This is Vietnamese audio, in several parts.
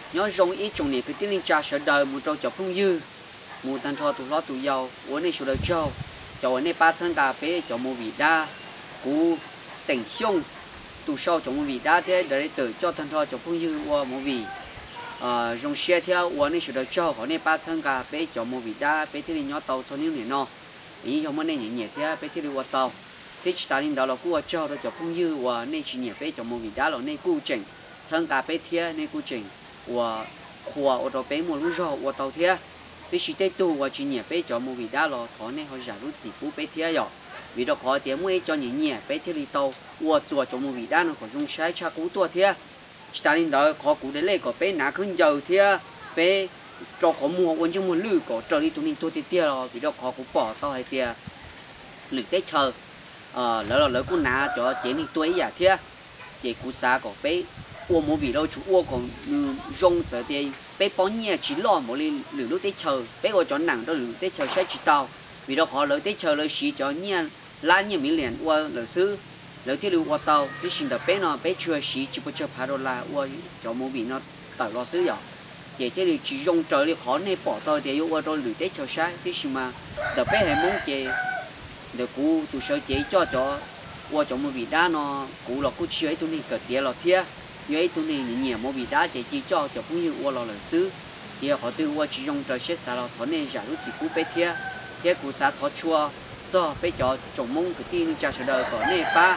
nhớ rong ít trong này cái tiếng linh cha sợ đời một trâu chọc không dư một tan cho tụ lo tụ giàu uốn này sửa đời trâu cho uốn này ba chân cà phê cho một vị đa cú tỉnh xung tụ sau cho một vị đa thế để tự cho tan cho chọc không dư uốn một vị rong xe theo uốn này sửa đời trâu uốn này ba chân cà phê cho một vị đa phê thì nhớ tàu cho những người nó ý cho một này nhẹ nhẹ thế phê thì uốn tàu thế chỉ ta linh đó là cú trâu đó chọc không dư uốn này chỉ nhẹ phê cho một vị đa là này cú chỉnh chân cà phê thế này cú chỉnh và khoa ở đó bé một lúc rồi và tàu thế thì chỉ tết tu và chỉ nhẹ bé cho một vị đá lo thọ này họ giả lúc chỉ bút bé thế rồi vì đó khó tiếng mới cho nhẹ nhẹ bé thế đi tàu và chùa cho một vị đá nó có dùng sai cha cú tua thế chỉ ta nên đó khó cú để lấy có bé nã khơi dầu thế bé cho có mua quân trong một lư có trở đi tụi mình tua thế rồi vì đó khó cú bỏ tao hay thế lực tết chờ lỡ cú nã cho chế này tuổi giả thế chế cú xa có bé我冇味道做我講用這啲俾幫嘢只攞冇你留到啲臭，俾我做難到留啲臭先知道，味道好留啲臭留時做嘢拉嘢咪連我留書留啲留我到啲先到俾nó俾做時只不做爬到啦我做冇味nó到攞書咗，姐姐你只用這裡可能bỏ到啲我到留啲臭先啲什麼，到俾係冇姐，到古到小姐做我做冇味道nó古落古chiều ấy tụi mình cởi tiền lọt thiệt vậy tụi này nhiều một vị đá chỉ cho cũng như qua lò lần xứ thì họ từ qua chỉ dùng cho xét xả lò thọ nên giả lúc chỉ cú bé thia thế cú xả thọ chua cho bé cho trồng mông cái tiên cha sờ đời của này ba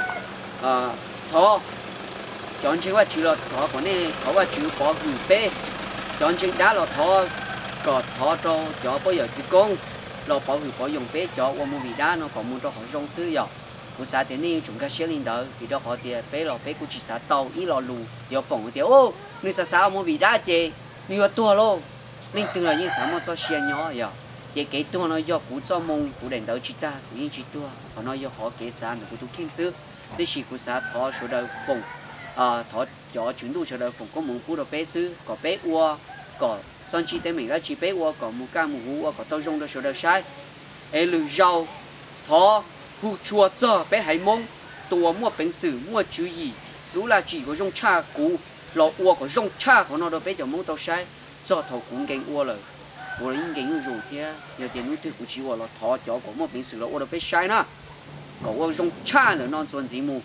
thọ chọn chỉ qua chữ lò thọ của này thọ qua chữ bỏ gửi bé chọn chữ đá lò thọ cọt thọ cho bây giờ chỉ công lò bỏ gửi bỏ dùng bé cho qua một vị đá nó còn muốn cho họ dùng xứ rồi cú sa thế này chúng ta sẽ lên đó thì đó họ thì bé lò bé cú chỉ sa tàu ít lò lù giờ phòng thì ô người sa một vị đá chê người ở tua luôn nên từ là những sao mà cho xe nhỏ giờ chê cái tua nó do cú cho mông cú đèn đầu chỉ ta cú những chỉ tua còn nó do họ kế sa được cú tu kiên sư thế chỉ cú sa thọ số đời phòng thọ cho chuyển tu số đời phòng có mông cú đồ bé sư có bé ua có son chỉ tên mình là chỉ bé ua có một ca một ua có tao dùng đồ số đời sai ê lư rau thọ hú chua cho bé hải mông tua mua bánh sử mua chữ gì đúng là chỉ có dùng cha cũ lò ua có dùng cha của nó đâu bé cho mông tao sai cho thầu cũng gánh ua rồi ua là những gánh rủ thế giờ tiền nuôi thuê của chị ua là thọ cho có mua bánh sử là ua đâu bé sai na có ua dùng cha nữa non chuẩn gì mu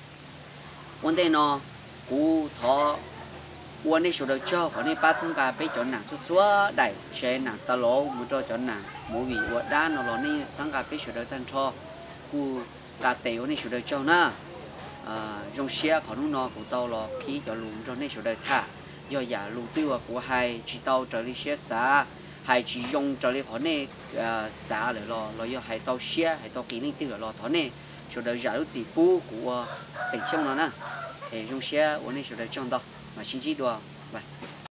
vấn đề nó cũ thọ ua này số đầu cho có này ba trăm cả bé cho nàng chúa đẩy xe nàng ta lỗ một cho nàng mỗi vị ua đá nó lò này sáng cả bé số đầu tan cho cú cà tèo này sửa đời cho na trong xe họ nó của tao là khí cho luôn cho nên sửa đời thả do giả lù tiêu của hai chỉ tao trở đi xe xả hai chỉ dùng trở đi họ này xả để lo do hai tao xe hai tao kỹ năng tiêu lo thọ này sửa đời giả lúc gì pu của tỉnh sông nó nè để trong xe của này sửa đời trong đó mà xin chỉ đùa vậy